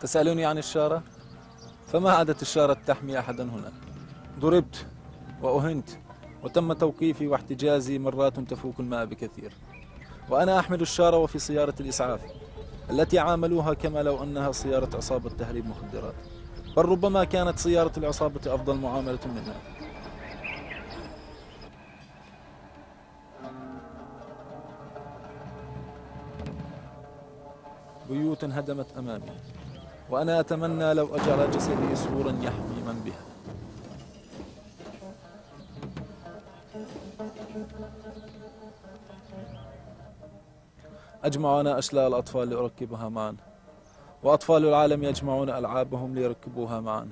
تسألوني عن الشارة؟ فما عادت الشارة تحمي أحدا هنا. ضربت وأهنت وتم توقيفي واحتجازي مرات تفوق الماء بكثير، وأنا أحمل الشارة وفي سيارة الإسعاف التي عاملوها كما لو أنها سيارة عصابة تهريب مخدرات، بل ربما كانت سيارة العصابة أفضل معاملة منها. بيوت انهدمت أمامي، وأنا أتمنى لو أجعل جسدي سورا يحمي من بها. أجمع أنا أشلاء الأطفال لأركبها معا، وأطفال العالم يجمعون ألعابهم ليركبوها معا.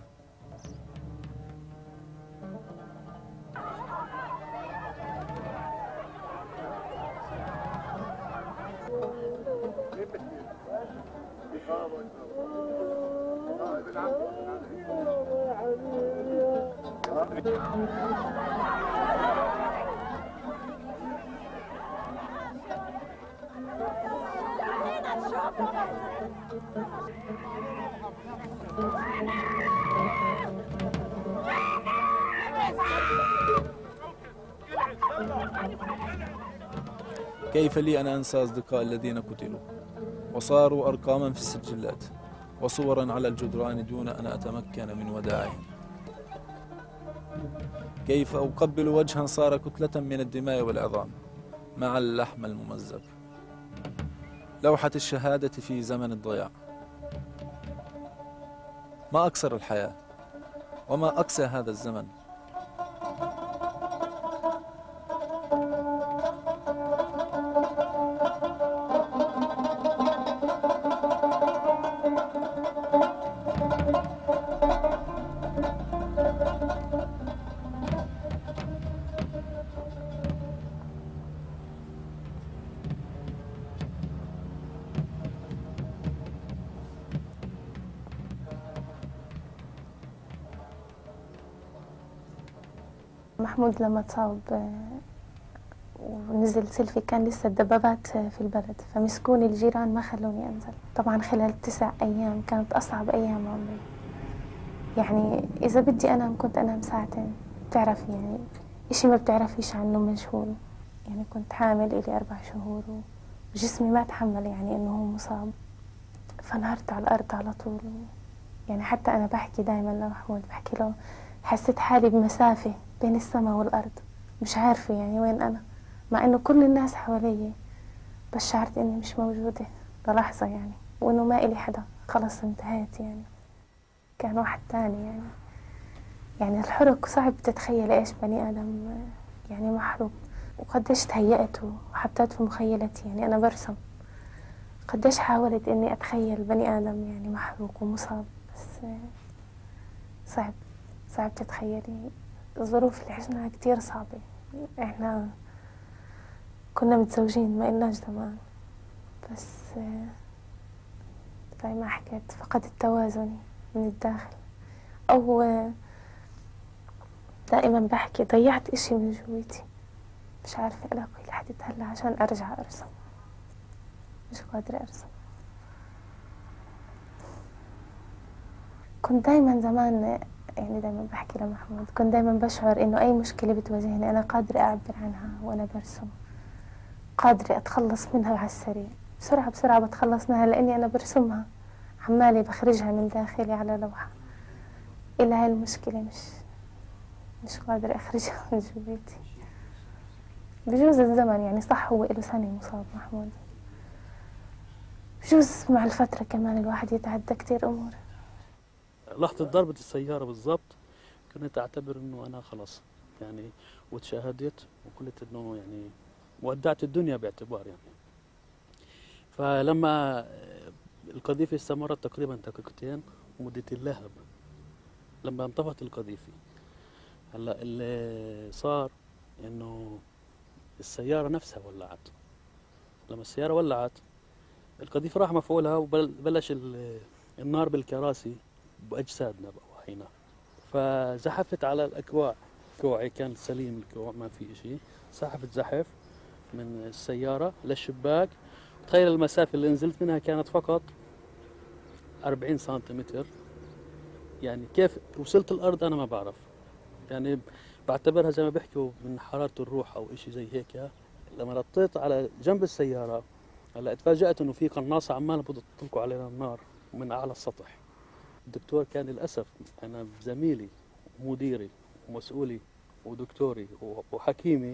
كيف لي أن أنسى أصدقاء الذين قتلوا وصاروا أرقاما في السجلات وصورا على الجدران دون أن أتمكن من وداعهم؟ كيف أقبل وجها صار كتلة من الدماء والعظام مع اللحم الممزق؟ لوحة الشهادة في زمن الضياع. ما أكثر الحياة وما أقسى هذا الزمن. محمود لما تصاب ونزل سيلفي كان لسه الدبابات في البلد، فمسكوني الجيران ما خلوني أنزل. طبعا خلال 9 أيام كانت أصعب أيام عمري. يعني إذا بدي أنام كنت أنام ساعتين. بتعرفي يعني إشي ما بتعرفيش عنه مجهول. يعني كنت حامل إلي 4 شهور وجسمي ما تحمل يعني إنه هو مصاب، فنهرت على الأرض على طول. يعني حتى أنا بحكي دايما لمحمود، بحكي له حسيت حالي بمسافة بين السماء والأرض، مش عارفة يعني وين أنا، مع إنه كل الناس حوالي، بس شعرت إني مش موجودة للحظة يعني، وإنه ما إلي حدا، خلص انتهيت يعني. كان واحد تاني يعني الحرق صعب تتخيل إيش بني آدم يعني محروق، وقديش تهيأت وحطيت في مخيلتي. يعني أنا برسم قديش حاولت إني أتخيل بني آدم يعني محروق ومصاب، بس صعب تتخيلي. الظروف اللي عشناها كتير صعبة. إحنا كنا متزوجين ما إلناش زمان، بس زي ما حكيت فقدت توازني من الداخل، أو دائما بحكي ضيعت إشي من جويتي، مش عارفة ألاقي لحد هلا عشان أرجع أرسم، مش قادرة أرسم. كنت دايما زمان يعني دايما بحكي لمحمود، كنت دايما بشعر إنه أي مشكلة بتواجهني أنا قادرة أعبر عنها وأنا برسم، قادرة أتخلص منها على السريع، بسرعة بتخلص منها لأني أنا برسمها، عمالي بخرجها من داخلي على لوحة. إلا هاي المشكلة مش قادرة أخرجها من جويتي. بجوز الزمن يعني صح، هو له سنة مصاب محمود، بجوز مع الفترة كمان الواحد يتعدى كتير أمور. لحظة ضربة السيارة بالضبط كنت أعتبر إنه أنا خلاص يعني، وتشاهدت وقلت إنه يعني ودعت الدنيا باعتبار يعني. فلما القذيفة استمرت تقريبا دقيقتين مدة اللهب، لما انطفت القذيفة هلا اللي صار إنه السيارة نفسها ولعت. لما السيارة ولعت القذيفة راح مفعولها وبلش النار بالكراسي بأجسادنا بأواحينا، فزحفت على الأكواع. كوعي كان سليم، الكوع ما في شيء، زحفت زحف من السيارة للشباك. تخيل المسافة اللي نزلت منها كانت فقط 40 سنتيمتر. يعني كيف وصلت الأرض أنا ما بعرف. يعني بعتبرها زي ما بيحكوا من حرارة الروح أو إشي زي هيك. لما نطيت على جنب السيارة هلا اتفاجأت إنه في قناصة عمالة بتطلقوا علينا النار من أعلى السطح. الدكتور كان للأسف، أنا زميلي ومديري ومسؤولي ودكتوري وحكيمي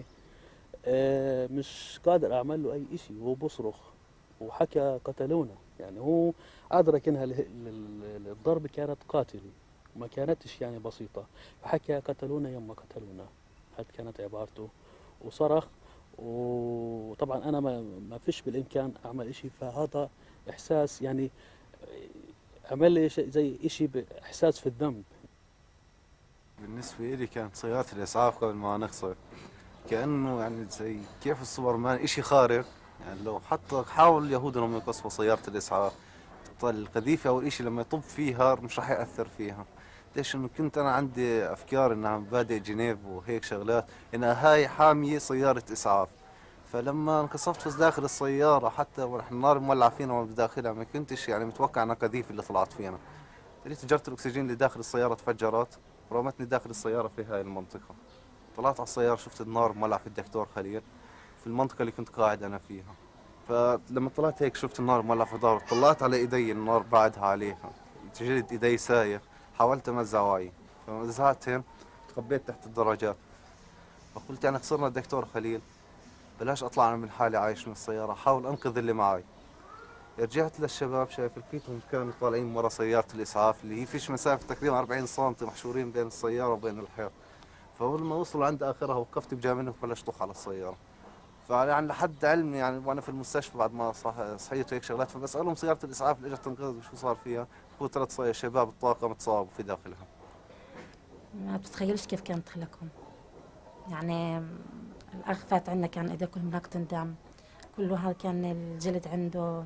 مش قادر أعمل له أي إشي، وهو بصرخ وحكى قتلونا. يعني هو أدرك إنها الضربة كانت قاتلة وما كانتش يعني بسيطة، فحكى قتلونا يما قتلونا، هذه كانت عبارته. وصرخ، وطبعا أنا ما فيش بالإمكان أعمل إشي. فهذا إحساس يعني عمل لي زي إشي بإحساس في الذنب. بالنسبة لي كانت سيارة الإسعاف قبل ما نخسر كأنه يعني زي كيف السوبرمان، إشي خارق. يعني لو حتى حاول اليهود انهم يقصفوا سيارة الإسعاف، القذيفة أو الإشي لما يطب فيها مش راح يأثر فيها. ليش؟ إنه كنت أنا عندي أفكار إنها مبادئ جنيف وهيك شغلات، إنها هاي حامية سيارة إسعاف. فلما انقصفت في داخل السيارة حتى ونحن النار مولعة فينا وأنا بداخلها ما كنتش يعني متوقع إنها قذيفة اللي طلعت فينا. تجارة الأكسجين اللي داخل السيارة تفجرت ورمتني داخل السيارة في هاي المنطقة. طلعت على السيارة شفت النار مولعة في الدكتور خليل في المنطقة اللي كنت قاعد أنا فيها. فلما طلعت هيك شفت النار مولعة في ظهري، طلعت على إيدي النار بعدها عليها، جلد إيدي ساير، حاولت أمزع وعي. فلما مزعتهم تخبيت تحت الدرجات. فقلت يعني خسرنا الدكتور خليل، بلاش أطلع أنا من حالي عايش من السيارة، حاول أنقذ اللي معي. رجعت للشباب، شايف لقيتهم كانوا طالعين ورا سيارة الإسعاف اللي هي فيش مسافة تقريبا 40 سم محشورين بين السيارة وبين الحيط. فأول ما وصلوا عند آخرها وقفت بجانبهم وبلشت أطخ على السيارة. فيعني لحد علمي يعني وأنا في المستشفى بعد ما صحيت هيك شغلات، فبسألهم سيارة الإسعاف اللي إجت تنقذ شو صار فيها؟ هو 3 شباب الطاقم تصابوا في داخلها. ما بتتخيلش كيف كانت تخلقهم. يعني الأخ فات عندنا كان إيديه كلهم نقطة دم، كل واحد كان الجلد عنده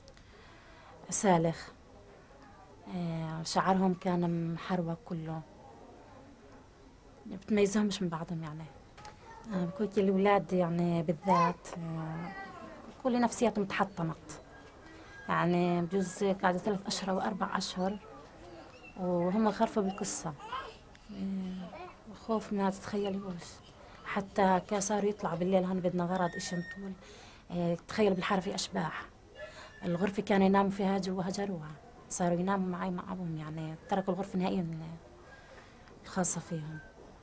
سالخ، شعرهم كان محروق كله، بتميزهمش من بعضهم. يعني بقول الأولاد يعني بالذات كل نفسياتهم تحطمت. يعني بجوز قاعدة 3 أشهر أو 4 أشهر وهم خرفوا بالقصة. خوف ما تتخيلوش. حتى صاروا يطلعوا بالليل، هون بدنا غرض إيش نطول. تخيل بالحارة في أشباح. الغرفة كانوا يناموا فيها جوا هجروها، صاروا يناموا معي مع أبوهم. يعني تركوا الغرفة نهائيا الخاصة فيهم.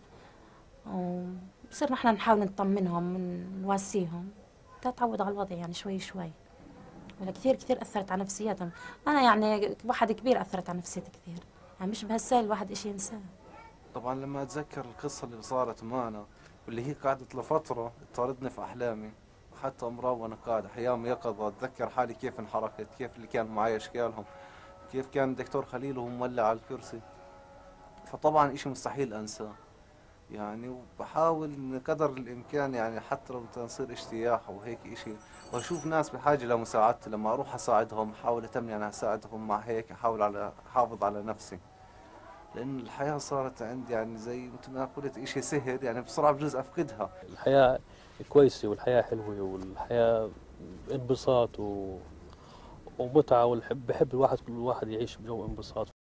وصرنا احنا نحاول نطمنهم ونواسيهم تتعود على الوضع يعني شوي شوي. ولا كثير أثرت على نفسياتهم. أنا يعني واحد كبير أثرت على نفسيتي كثير. يعني مش بهالسهل الواحد إشي ينساه. طبعا لما أتذكر القصة اللي صارت معنا واللي هي قعدت لفترة تطاردني في أحلامي، حتى أمراض وأنا قاعد أحيانا يقظة أتذكر حالي كيف انحركت، كيف اللي كان معي أشكالهم، كيف كان الدكتور خليل وهو مولع على الكرسي. فطبعا إشي مستحيل أنساه يعني. وبحاول قدر الإمكان يعني حتى لو تصير اجتياح أو هيك إشي وأشوف ناس بحاجة لمساعدتي، لما أروح أساعدهم أحاول أتمنى أنا أساعدهم. مع هيك أحافظ على نفسي، لأن الحياة صارت عندي يعني زي مثل ما قلت إشي سهر، يعني بسرعة بجوز أفقدها. الحياة كويسة والحياة حلوة والحياة انبساط ومتعة، بحب الواحد كل واحد يعيش بجو انبساط.